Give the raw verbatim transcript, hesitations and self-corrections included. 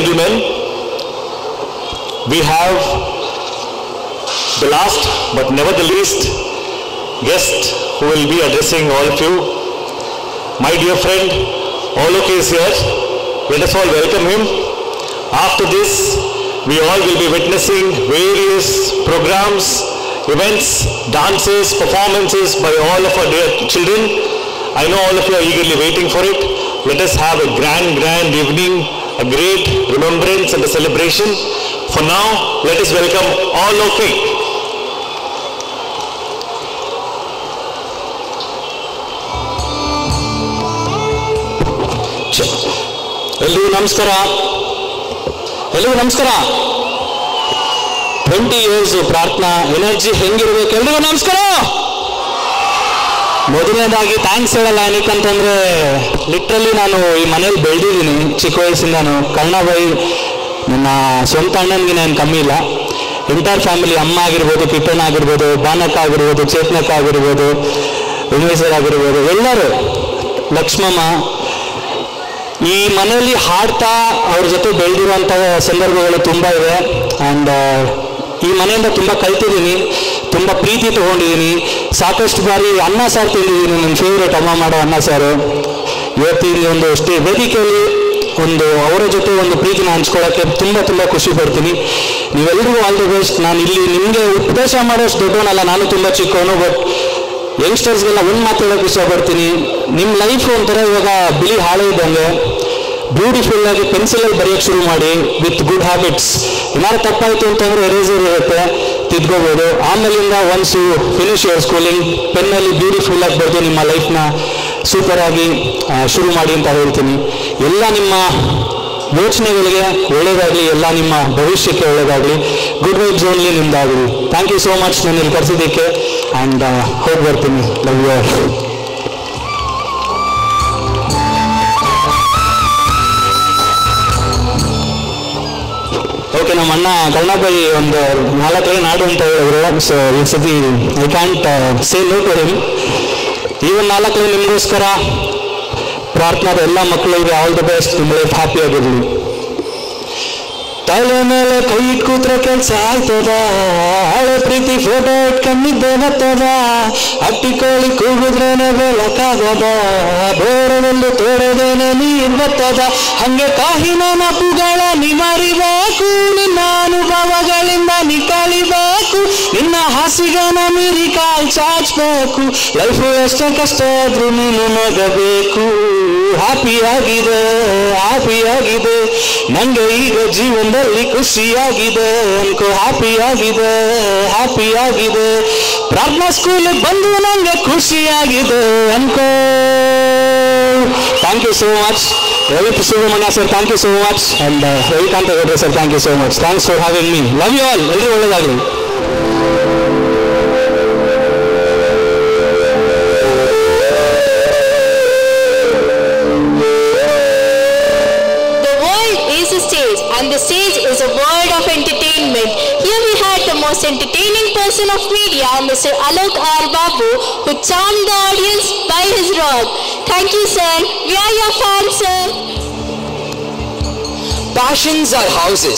gentlemen, we have the last but never the least guest who will be addressing all of you. My dear friend, Alok is here. Let us all welcome him. After this, we all will be witnessing various programs, events, dances, performances by all of our dear children. I know all of you are eagerly waiting for it. Let us have a grand, grand evening, a great remembrance and a celebration. For now, let us welcome Alok. ಎಲ್ಲರಿಗೂ ನಮಸ್ಕಾರ ಎಲ್ಲರಿಗೂ ನಮಸ್ಕಾರ twenty years ಪ್ರಾರ್ಥನಾ energy ಹೆಂಗಿರ್ಬೇಕು ಎಲ್ರಿಗೂ ನಮಸ್ಕಾರ. ಮೊದಲನೇದಾಗಿ thanks ಹೇಳಲ್ಲ ಏನಕ್ಕಂತಂದ್ರೆ ಲಿಟ್ರಲಿ ನಾನು ಈ ಮನೇಲಿ ಬೆಳೆದಿದ್ದೀನಿ ಚಿಕ್ಕ ವಯಸ್ಸಿಂದಾನು. ಕರ್ಣಾಬಾಯಿ ನನ್ನ ಸ್ವಂತ ಅಣ್ಣನಿಗೆ ನಾನು ಕಮ್ಮಿ ಇಲ್ಲ. ಎಂಟೈರ್ ಫ್ಯಾಮಿಲಿ, ಅಮ್ಮ ಆಗಿರ್ಬೋದು, ಪಿಪ್ಪಣ್ಣ ಆಗಿರ್ಬೋದು, ಬಾನಕ್ಕ ಆಗಿರ್ಬೋದು, ಚೇತನಕ್ಕ ಆಗಿರ್ಬೋದು, ಉಮೇಶ್ವರ್ ಆಗಿರ್ಬೋದು, ಎಲ್ಲರೂ, ಲಕ್ಷ್ಮಮ್ಮ, ಈ ಮನೆಯಲ್ಲಿ ಹಾಡ್ತಾ ಅವ್ರ ಜೊತೆ ಬೆಳೆದಿರುವಂಥ ಸಂದರ್ಭಗಳು ತುಂಬ ಇದೆ. ಆ್ಯಂಡ್ ಈ ಮನೆಯಿಂದ ತುಂಬ ಕಲ್ತಿದ್ದೀನಿ, ತುಂಬ ಪ್ರೀತಿ ತೊಗೊಂಡಿದ್ದೀನಿ. ಸಾಕಷ್ಟು ಬಾರಿ ಅನ್ನ ಸಾರು ತಿಂದಿದ್ದೀನಿ, ನನ್ನ ಫೇವ್ರೇಟ್ ಅಮ್ಮ ಮಾಡೋ ಅನ್ನ ಸಾರು. ಇವತ್ತಿನ ಒಂದು ಅಷ್ಟೇ ವೇದಿಕೆಯಲ್ಲಿ ಒಂದು ಅವರ ಜೊತೆ ಒಂದು ಪ್ರೀತಿನ ಹಂಚ್ಕೊಳ್ಳೋಕ್ಕೆ ತುಂಬ ತುಂಬ ಖುಷಿ ಪಡ್ತೀನಿ. ನೀವೆಲ್ಲರಿಗೂ ಆಲ್ ದಿ ಬೆಸ್ಟ್. ನಾನು ಇಲ್ಲಿ ನಿಮಗೆ ಉಪದೇಶ ಮಾಡೋಷ್ಟು ದೊಡ್ಡವನಲ್ಲ, ನಾನು ತುಂಬ ಚಿಕ್ಕವನು. ಬಟ್ ಯಂಗ್ಸ್ಟರ್ಸ್ಗೆಲ್ಲ ಒಂದು ಮಾತು ಹೇಳೋಕ್ಕೆ ಇಷ್ಟಪಡ್ತೀನಿ. ನಿಮ್ಮ ಲೈಫ್ ಒಂಥರ ಇವಾಗ ಬಿಳಿ ಹಾಳೆ ಇದ್ದಂಗೆ ಬ್ಯೂಟಿಫುಲ್ ಆಗಿ ಪೆನ್ಸಿಲಲ್ಲಿ ಬರೆಯೋಕ್ಕೆ ಶುರು ಮಾಡಿ ವಿತ್ ಗುಡ್ ಹ್ಯಾಬಿಟ್ಸ್. ಏನಾದ್ರು ತಪ್ಪಾಯಿತು ಅಂತಂದರೆ ಎರೇಸರ್ ಇರುತ್ತೆ, ತಿದ್ಕೋಬೋದು. ಆಮೇಲಿಂದ once you finish your schooling, ಪೆನ್ನಲ್ಲಿ ಬ್ಯೂಟಿಫುಲ್ ಆಗಿ ಬರೆದು ನಿಮ್ಮ ಲೈಫ್ನ ಸೂಪರಾಗಿ ಶುರು ಮಾಡಿ ಅಂತ ಹೇಳ್ತೀನಿ. ಎಲ್ಲ ನಿಮ್ಮ ಯೋಚನೆಗಳಿಗೆ ಒಳ್ಳೆಯದಾಗಲಿ, ಎಲ್ಲ ನಿಮ್ಮ ಭವಿಷ್ಯಕ್ಕೆ ಒಳ್ಳೆಯದಾಗಲಿ. ಗುಡ್ ವೈಬ್ಸ್ ಓನ್ಲಿ ನಿಮ್ದಾಗಲಿ. ಥ್ಯಾಂಕ್ ಯು ಸೋ ಮಚ್ ನನ್ನ ಇಲ್ಲಿ ಕರೆಸಿದ್ದಕ್ಕೆ. ಆ್ಯಂಡ್ ಹೋಗಿ ಬರ್ತೀನಿ. Love you all. ಓಕೆ, ನಮ್ಮ ಅಣ್ಣ ಕರ್ಣಾಬಾಯಿ ಒಂದು ನಾಲ್ಕೈದು ನಾಡು ಅಂತ ಹೇಳಿದ್ರು. ಸೊ ಈ ಸತಿ I can't say no to him. ಈ ಒಂದು ನಾಲ್ಕೈದು ನಿಮಗೋಸ್ಕರ ಪ್ರಾರ್ಥನಾದ ಎಲ್ಲ ಮಕ್ಕಳಿಗೆ ಆಲ್ ದ ಬೆಸ್ಟ್. ನಿಮ್ಮ ಲೈಫ್ ಹ್ಯಾಪಿ ಆಗಿರಲಿ. ತಲೆ ಮೇಲೆ ಕೈ ಇಟ್ಟು ಕೂತ್ರೆ ಕೆಲಸ ಆಯ್ತದ, ಹಳೆ ಪ್ರೀತಿ ಫೋಟೋ ಇಟ್ಕೊಂಡಿದ್ದೆ ಬರ್ತದ, ಅಟ್ಟಿ ಕೋಳಿ ಕೂಗಿದ್ರೇನೆ ಬೆಳಕಾಗದ, ಬೋರವೆಂದು ತೋಡದೇನೆ ನೀರು ಬರ್ತದ. ಹಂಗೆ ಕಾಹಿನ ನಪುಗಳ ನಿಮರಿಬೇಕು, ನಿನ್ನ ಅನುಭವಗಳಿಂದ ನೀ ಕಲಿಬೇಕು, ನಿನ್ನ ಹಾಸಿಗೆನ ಮೀರಿ ಕಾಲ್ ಚಾಚಬೇಕು. ಲೈಫು ಎಷ್ಟೇ ಕಷ್ಟ ಆದ್ರೂ ನೀನು ನಗಬೇಕು. ಹ್ಯಾಪಿ ಆಗಿದೆ, ಹ್ಯಾಪಿ ಆಗಿದೆ ನಂಗೆ ಈಗ ಜೀವನದಲ್ಲಿ ಖುಷಿಯಾಗಿದೆ ಅನ್ಕೋ. ಹ್ಯಾಪಿ ಆಗಿದೆ, ಹ್ಯಾಪಿ ಆಗಿದೆ ಪ್ರಾರ್ಥನಾ ಸ್ಕೂಲಿಗೆ ಬಂದು ನಂಗೆ ಖುಷಿಯಾಗಿದೆ ಅನ್ಕೋ. Thank you so much. Ravi Subrahmanya sir, thank you so much. And Ravikanta ಗೌಡ್ರೆ sir, thank you so much. Thanks for having me. Love you all. ಎಲ್ಲರೂ ಒಳ್ಳೆಯದಾಗಲಿ. The stage is a world of entertainment. Here we had the most entertaining person of media, Mister Alok R. Babu, who charmed the audience by his rod. Thank you, sir. We are your fans, sir. Passions are houses.